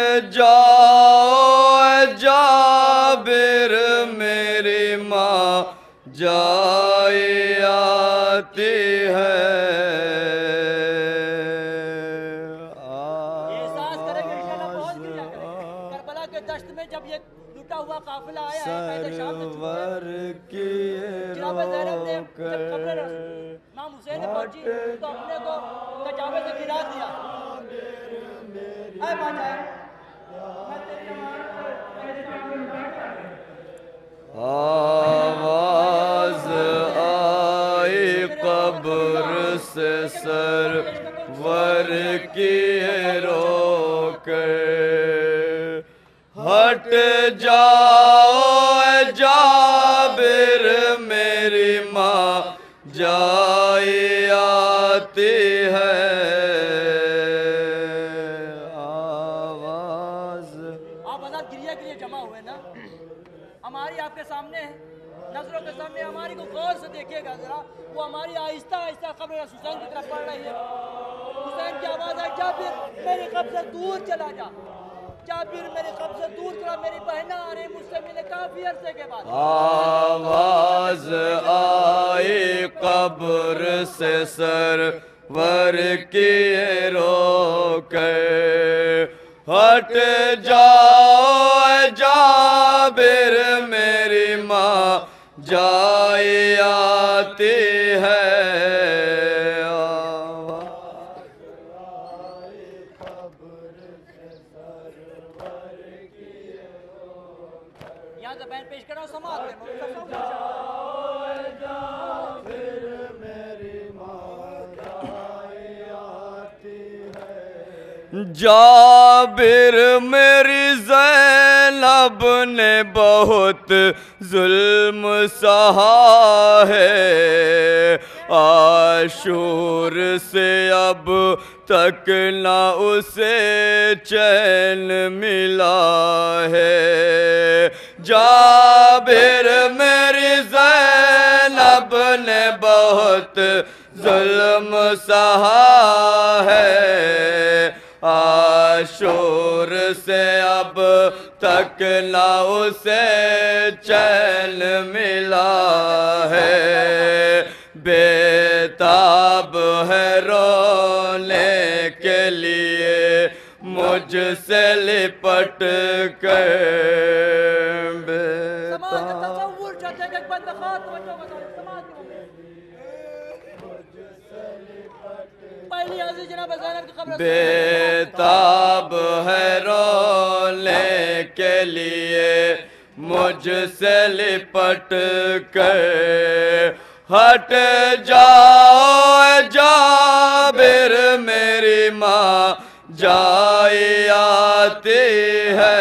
جاؤ جابر میری ماں جائے آتی ہے دشت میں جب یہ لٹا ہوا قافلہ آیا ہے سرور کی جناب زینب نے جب قبر امام حسین نے پہنچی تو اپنے کو کچاوے سے گرا دیا اے ماں جائے آواز آئی قبر سے سرور کی رو کر ہٹ جاؤ جابر میری ماں جائے آتی ہے آواز آپ حضرات گریہ کے لیے جمع ہوئے نا ہماری آپ کے سامنے ہے نظروں کے سامنے ہماری کو غور سے دیکھیے گا ذرا وہ ہماری آہستہ آہستہ قبر حسین کی طرف پڑھ رہی ہے حسین کی آواز ہے جابر میری قبر سے دور چلا جا جابر میری قبر سے دور چلا میری بہنیں آ رہی مجھ سے ملے کافی عرصے کے بعد آواز آئی قبر سے سرور کی رو کر ہٹ جاؤ جابر میری ماں جائے آتی ہے یہاں سے بہن پیش کر رہا ہوں سماعت کرنا جابر میری زینب نے بہت ظلم سہا ہے عاشور سے اب تک نہ اسے چین ملا ہے جابر میری زینب نے بہت ظلم سہا ہے عاشور سے اب تک نہ اسے چین ملا ہے بیتاب ہے رونے کے لیے مجھ سے لپٹ کر بیتاب ہے رونے کے لیے مجھ سے لپٹ کر ہٹ جاؤ جابر میری ماں جائے آتی ہے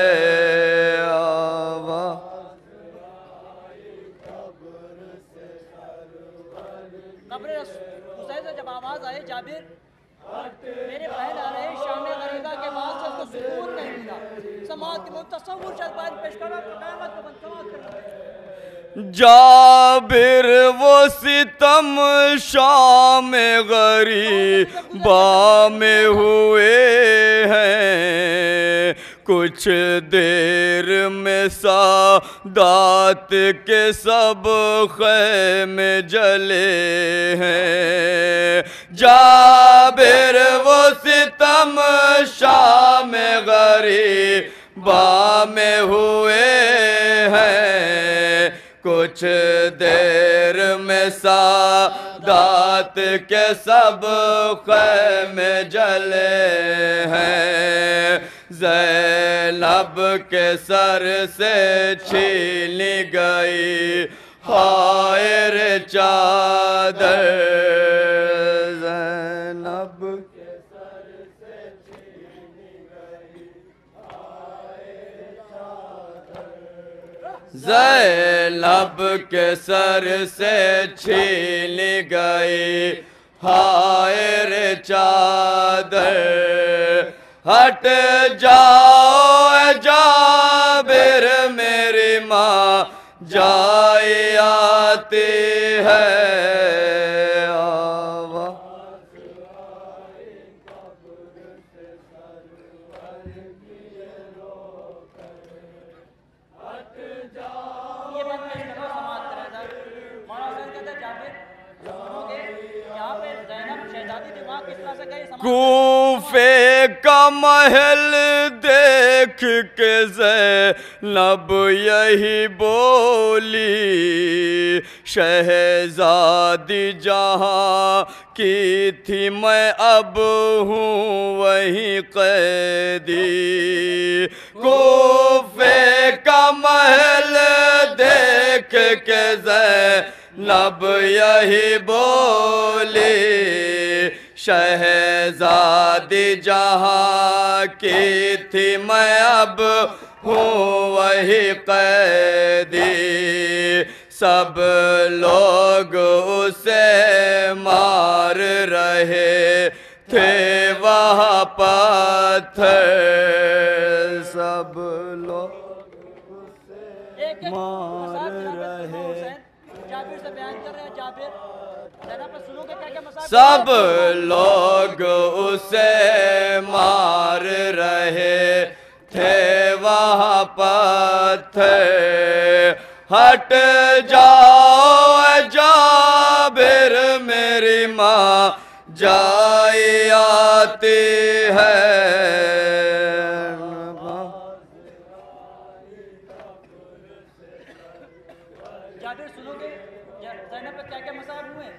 قبر حسین سے جب آواز آئے جابر میرے بہن آ رہے شام غریبہ کے بعد سے اس کو سکون نہیں ملا سماعت کے متصور شاید بہن پیش کرنا قیامت کو بند سماعت کرنا جابر وہ ستم شام غریبہ میں ہوئے ہیں کچھ دیر میں سادات کے سب خیمے جلے ہیں جابر وہ ستم شام غریبہ میں ہوئے ہیں کچھ دیر میں سادات کے سب خیمے جلے ہیں زینب کے سر سے چھینی گئی خائر چادر زینب کے سر سے چھینی گئی خائر چادر زینب کے سر سے چھینی گئی خائر چادر ہٹ جاؤ جابر میری ماں جائے آتی ہے کوفے کا محل دیکھ کے زینب یہی بولی شہزادی جہاں کی تھی میں اب ہوں وہیں قیدی کوفے کا محل دیکھ کے زینب یہی بولی شہزادی جہاں کی تھی میں اب ہوں وہی قیدی سب لوگ اسے مار رہے تھے وہاں پتھر سب لوگ اسے مار رہے سب لوگ اسے مار رہے تھے وہاں پتھر ہٹ جاؤ اے جابر میری ماں جائی آتی ہے جابر سنو گے زینب پہ کیا کیا مسائل ہوئے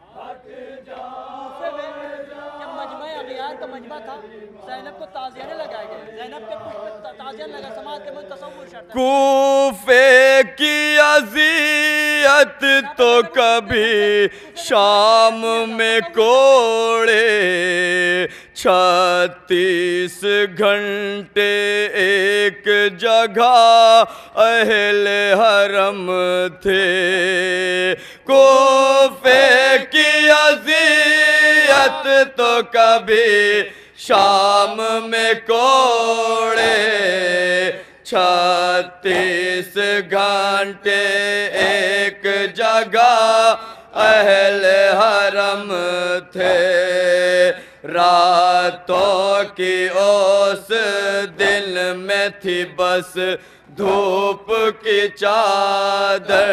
کوفے میں جب مجمع اغیار کا مجمع تھا زینب کو تعزیے لگائے گئے زینب کے کچھ تعزیے لگا سماعت کے من تصور شرط کوفے کی اذیت تو کبھی شام میں کوڑے 36 گھنٹے ایک جگہ اہل حرم تھے کوفے کی اذیت تو کبھی شام میں کوڑے 36 گھنٹے ایک جگہ اہل حرم تھے راتوں کی اس دل میں تھی بس دھوپ کی چادر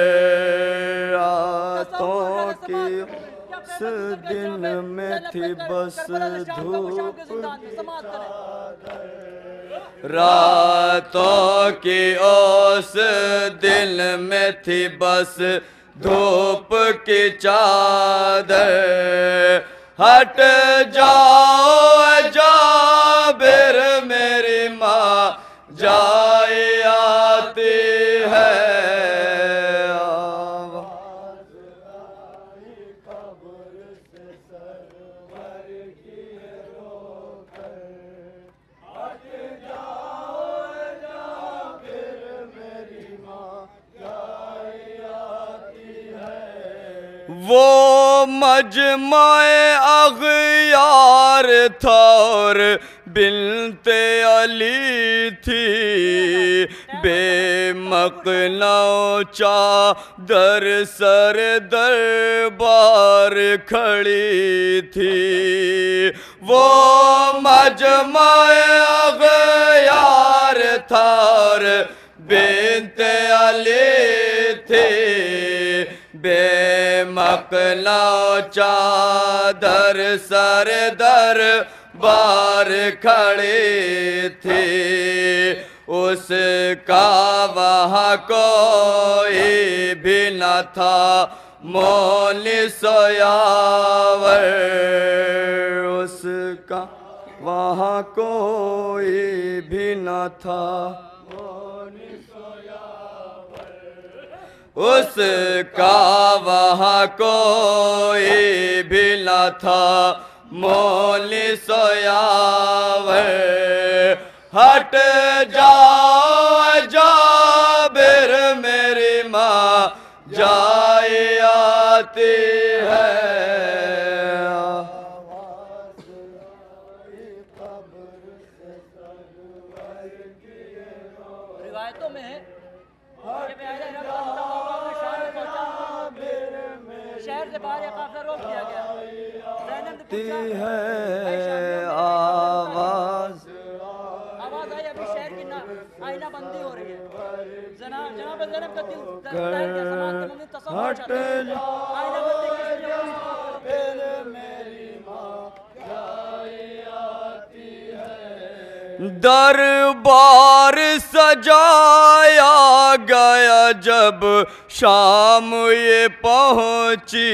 راتوں کی اس دل میں تھی بس دھوپ راتوں کی اس دل میں تھی بس دھوپ کی چادر ہٹ جاؤ جابر میری ماں جائی آتی ہے وہ مجمع اغیار تھا اور بنت علی تھی بے مقنع چادر سر دربار کھڑی تھی وہ مجمع اغیار تھا اور بنت علی تھی بے مقنع چادر سر دربار کھڑی تھی اس کا وہاں کوئی بھی نہ تھا مونس یاور اس کا وہاں کوئی بھی نہ تھا اس کا وہاں کوئی بھی نہ تھا مونس یاور ہٹ جاؤ جابر میری ماں جائی آتی ہے روایتوں میں ہے شہر سے باہر ایک قافلہ روک دیا گیا زینب نے پوچھا ہے آواز آئی ابھی شہر کی آئینہ بندی ہو رہی ہے جناب زینب کا دل دہل کے سماعت کے ممنی تصور چاہتے ہیں آئینہ بندی کس لیے دربار سجایا گیا جب شام یہ پہنچی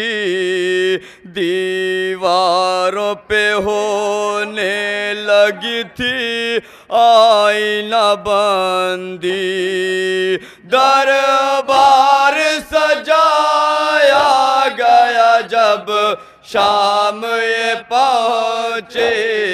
دیواروں پہ ہونے لگی تھی آئینہ بندی دربار سجایا گیا جب شام یہ پہنچے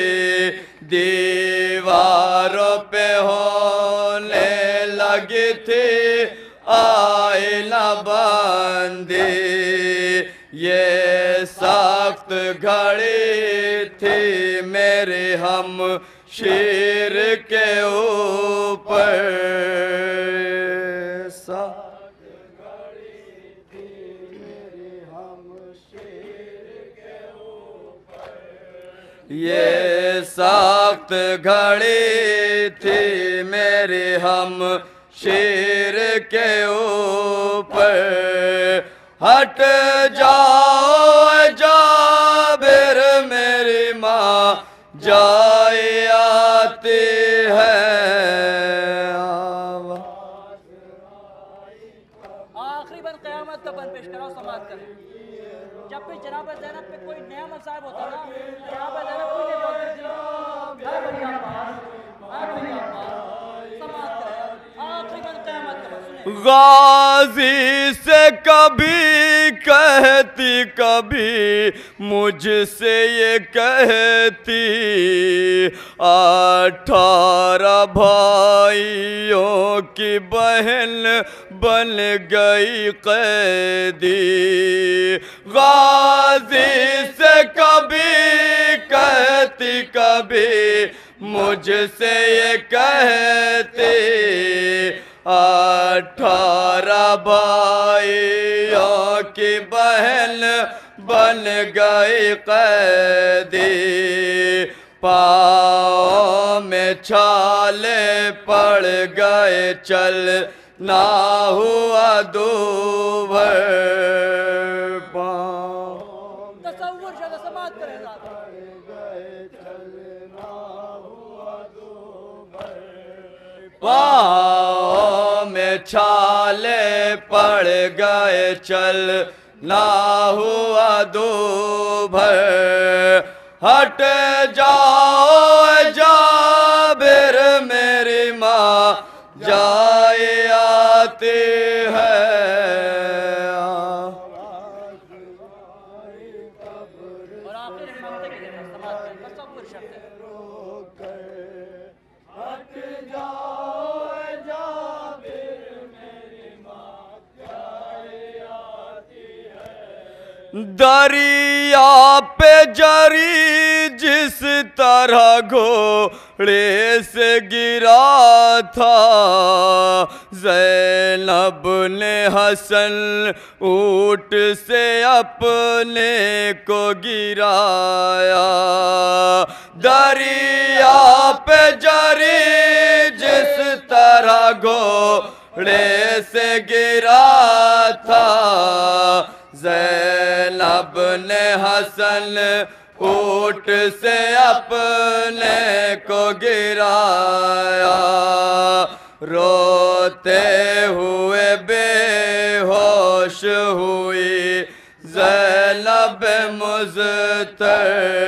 دیواروں پہ ہونے لگی تھی آئینہ بندی یہ سخت گھڑی تھی میرے ہم شیر کے اوپر یہ سخت گھڑی تھی میرے ہم شیر کے اوپر ہٹ جاؤ جابر میری ماں جائے آتی ہے آخری بند قیامت کا بند پیش کراؤ سماعت کریں جب بھی جناب زینب پہ کوئی نیا مصائب ہوتا نا جناب زینب کوئی نہیں بولتی تھی میں بڑی آباد سماعت کریں آخری بند قیامت کا بند سنیں غازی سے کبھی کہتی کبھی مجھ سے یہ کہتی 18 بھائیوں کی بہن بن گئی قیدی غازی سے کبھی کہتی کبھی مجھ سے یہ کہتی 18 بھائیوں کی بہن بن گئی قیدی پاؤں میں چھالے پڑ گئے چل نہ ہوا دوبھر تصور شدہ سماعت کریں پاؤں میں چھالے پڑ گئے چل نہ ہوا دوبھر ہٹ جاؤ جابر میری ماں جائے آتی ہے اور آخر منطق کے لیے سماعت کریں تصور شدہ دریا پہ جری جس طرح گھوڑے سے گرا تھا زینب نے حسن اونٹ سے اپنے کو گرایا دریا پہ جری جس طرح گھوڑے سے گرا تھا زینب نے حسن اونٹ سے اپنے کو گرایا روتے ہوئے بے ہوش ہوئی زینب مضطر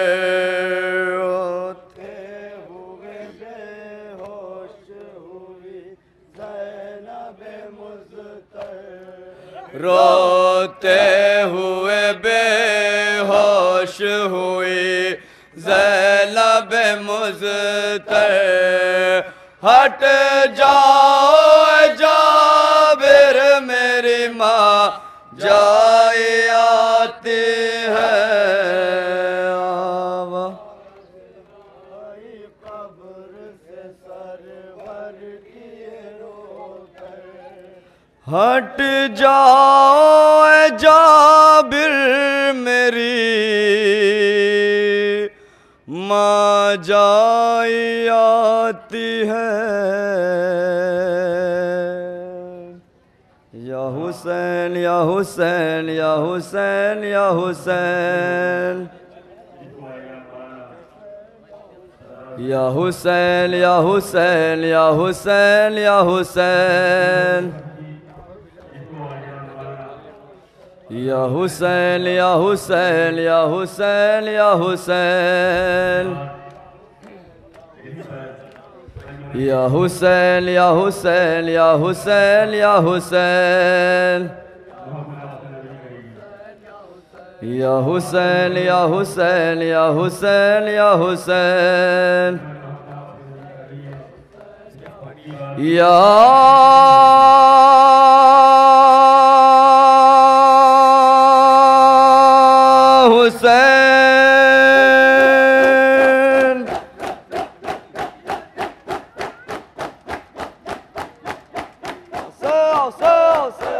روتے ہوئے بے ہوش ہوئی زینب مضطر روتے ہوئے بے ہوش ہوئی زینب مضطر ہٹ جاؤ جابر میری ماں جائے آتی ہے ہٹ جاؤ جابر میری ماں جائے آتی ہے یا حسین یا حسین یا حسین یا حسین یا حسین یا حسین یا حسین یا حسین یا حسین یا حسین یا حسین یا حسین یا حسین یا حسین یا حسین یا حسین یا حسین یا حسین یا حسین یا حسین یا حسین حسین